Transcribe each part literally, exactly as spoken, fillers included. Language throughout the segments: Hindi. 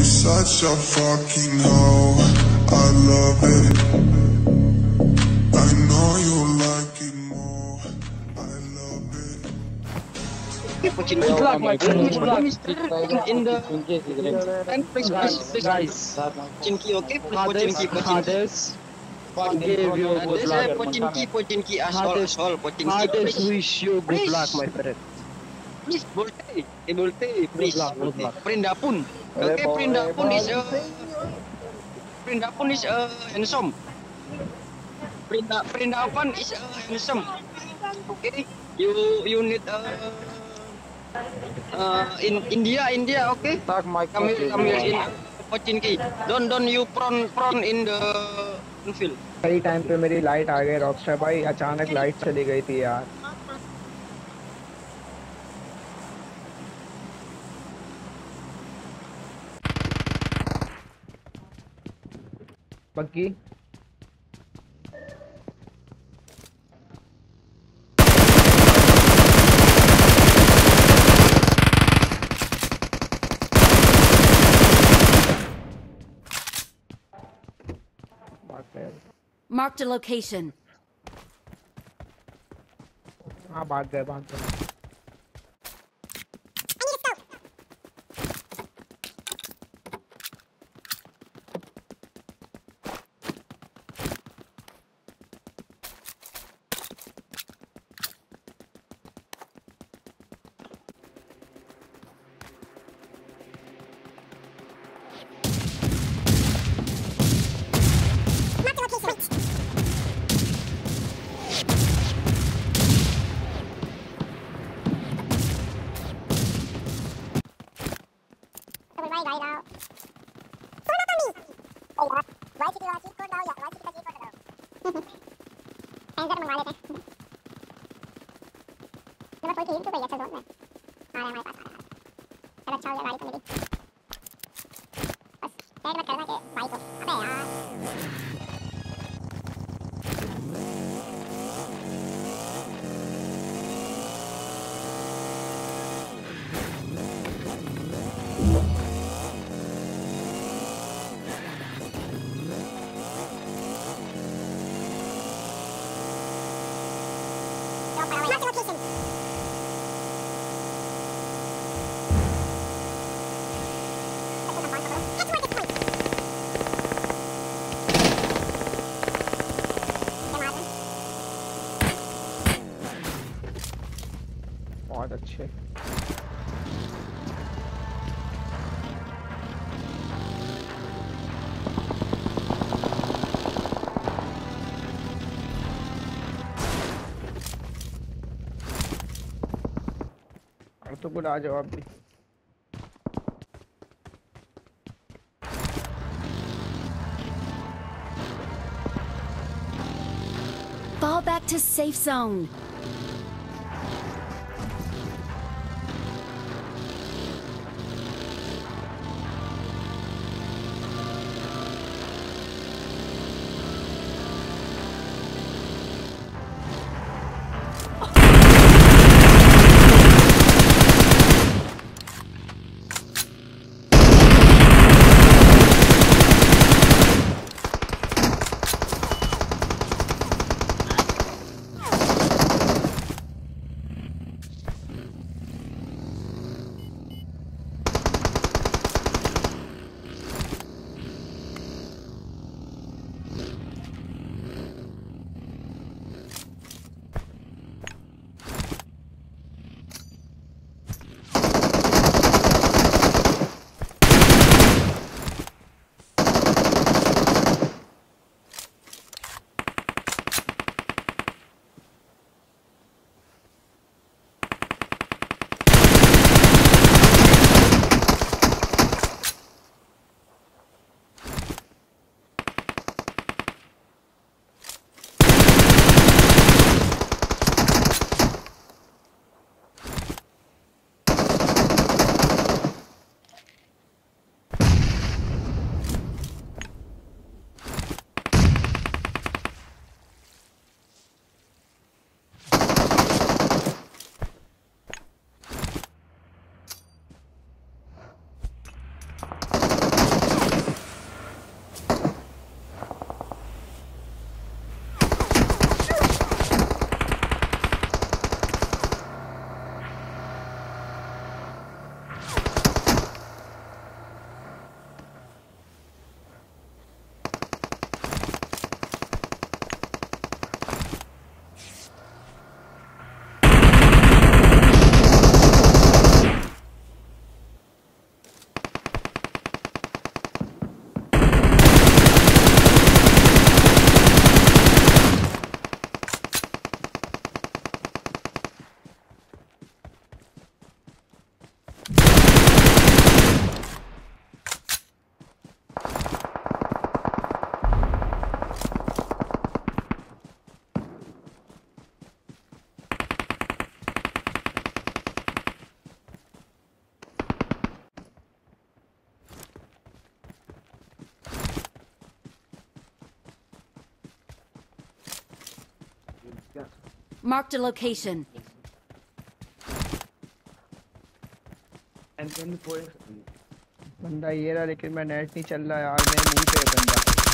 such a fucking hoe. I love it. I know you like it more. I love it. Good luck, my friend. Good luck. In the and please, please, please, guys. Pochinki, okay? Please, Hades, Pochinki, Pochinki. Hades, give you good Hades, luck. Pochinki, Pochinki, asshole, Hades, asshole, Pochinki, Hades, please. wish you good Please. luck, my friend. Please, Bolte, eh, Bolte, please, luck, good Bolte. luck. Prindapun, okay? Prindapun is a Prindapun is a handsome. Prinda Prindapan is a handsome. Okay, you you need uh, uh in India, India, okay? Talk my Come here, come here in Pochinki. Don't don't you prawn prawn in the field. सही टाइम पे मेरी लाइट आ गई रॉकस्टार भाई, अचानक लाइट चली गई थी यार। बग्गी Marked a location. हाँ भाग गए भाग गए। बहुत अच्छे। और तो कुछ आ जाओ आप भी। Fall back to safe zone. Marked a location. बंदा ये रहा, लेकिन मैं नेट नहीं चल रहा यार, मेरे मुंह पे है बंदा।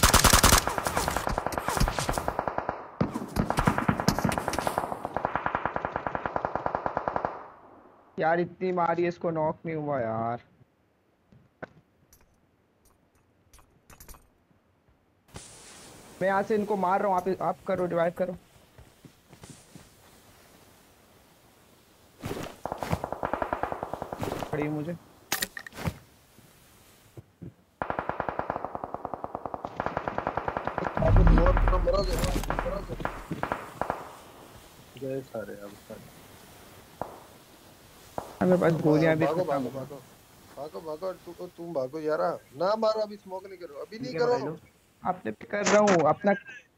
यार इतनी मारी, इसको नॉक नहीं हुआ यार। मैं यहाँ से इनको मार रहा हूँ, आप आप करो, रिवाइव करो। पड़ी मुझे। गए सारे अब सारे। मेरे पास गोलियां भी भागो खत्म भागो भागो भागो भागो तू तुम भागो यार, ना मारो अभी, स्मोक नहीं करो अभी, नहीं करो। आपने कर रहा हूँ अपना।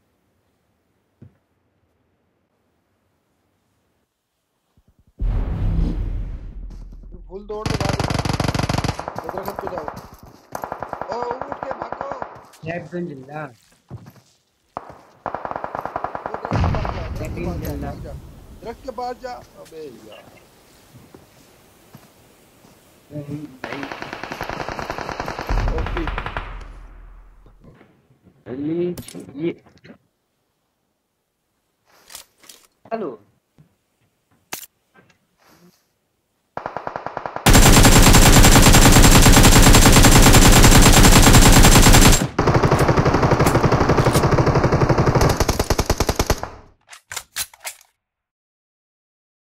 फुल दौड़ दो, भागो इधर पे जाओ। ओ उठ के भागो। नेट गन जिल्ला रख के पास जा। अबे यार ये